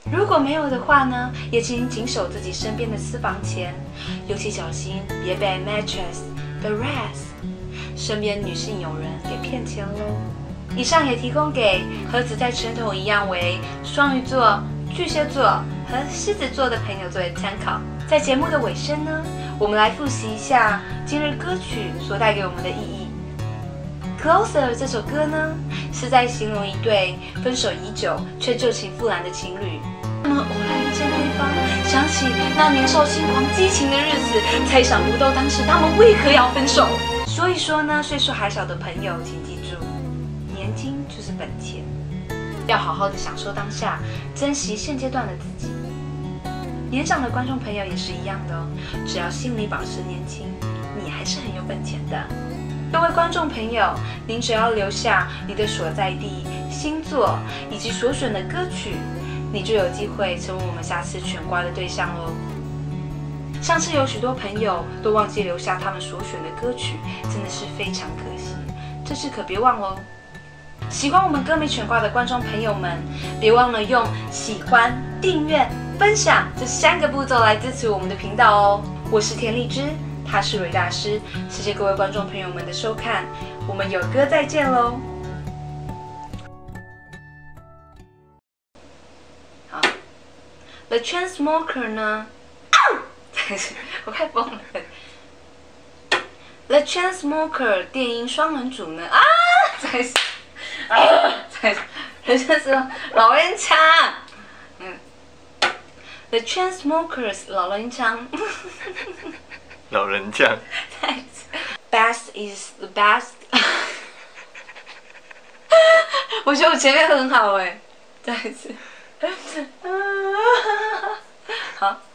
如果没有的话呢，也请谨守自己身边的私房钱，尤其小心别被 mattress、bras 身边女性友人给骗钱喽。以上也提供给和子在拳头一样为双鱼座、巨蟹座和狮子座的朋友作为参考。在节目的尾声呢，我们来复习一下今日歌曲所带给我们的意义。Closer 这首歌呢，是在形容一对分手已久却旧情复燃的情侣，他们偶然遇见对方，想起那年少轻狂激情的日子，才想不到当时他们为何要分手。所以说呢，岁数还小的朋友，请记住，年轻就是本钱，要好好的享受当下，珍惜现阶段的自己。年长的观众朋友也是一样的哦，只要心里保持年轻，你还是很有本钱的。各位观众朋友，您只要留下你的所在地、星座以及所选的歌曲，你就有机会成为我们下次选瓜的对象喽。上次有许多朋友都忘记留下他们所选的歌曲，真的是非常可惜。这次可别忘喽！喜欢我们歌迷选瓜的观众朋友们，别忘了用喜欢、订阅、分享这3个步骤来支持我们的频道哦。我是田荔枝，他是蕊大师，谢谢各位观众朋友们的收看，我们有歌再见喽！好 ，The Chainsmokers 呢？我快疯了。The Chainsmokers 电音双人组呢？这是老人腔。The Chainsmokers 老人腔。 老人腔。 Best is the best 。我觉得我前面很好哎，再一次。好。